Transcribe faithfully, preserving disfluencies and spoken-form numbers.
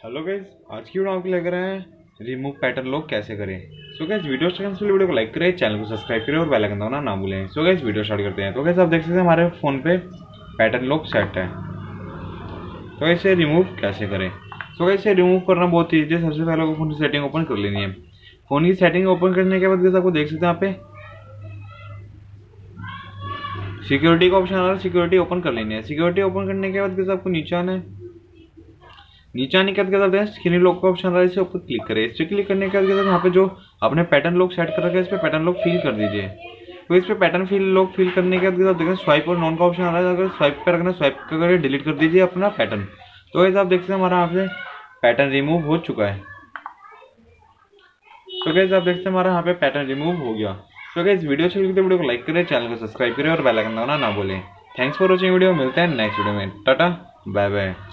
Hello guys, आज की video आपको लग रहा है रिमूव पैटर्न लॉक कैसे करें। सो गाइस वीडियो स्टार्ट करने से वीडियो को लाइक करें, चैनल को सब्सक्राइब करें और बेल आइकन दबाना ना भूलें। सो गाइस वीडियो स्टार्ट करते हैं। तो गाइस आप देख सकते हैं हमारे फ़ोन पे पैटर्न लॉक सेट है। तो इसे रिमूव कैसे करें। सो गाइस इसे रिमूव करना बहुत ईजी है। सबसे पहले आपको फ़ोन की सेटिंग ओपन कर लेनी है। फ़ोन की सेटिंग ओपन करने के बाद गाइस आपको देख सकते हैं यहाँ पे सिक्योरिटी का ऑप्शन आ रहा है। सिक्योरिटी ओपन कर लेनी है। सिक्योरिटी ओपन करने के बाद गाइस आपको नीचे आना है। नीचे आने के बाद क्या स्क्रीन लॉक का ऑप्शन आ रहा है, इसे ऊपर क्लिक करें। इस पर क्लिक करने के बाद यहाँ पे जो आपने पैटर्न लॉक सेट कर रखा है इस पर पैटर्न लॉक फिल कर दीजिए। तो इस पर पैटर्न फिल लॉक फिल करने के बाद देखें स्वाइप और नॉन का ऑप्शन आ रहा है। अगर स्वाइप पर रखना स्वाइप करके डिलीट कर दीजिए अपना पैटर्न। तो ऐसे आप देख सकते हैं हमारा यहाँ पे पैटर्न रिमूव हो चुका है। तो कैसे आप देखते हैं हमारा यहाँ पे पैटर्न रिमूव हो गया। तो कैसे वीडियो अच्छी लगी तो वीडियो को लाइक करें, चैनल को सब्सक्राइब करें और बेल आइकन दबाना ना भूलें। Thanks for watching video. मिलते हैं नेक्स्ट वीडियो में। Tata bye bye.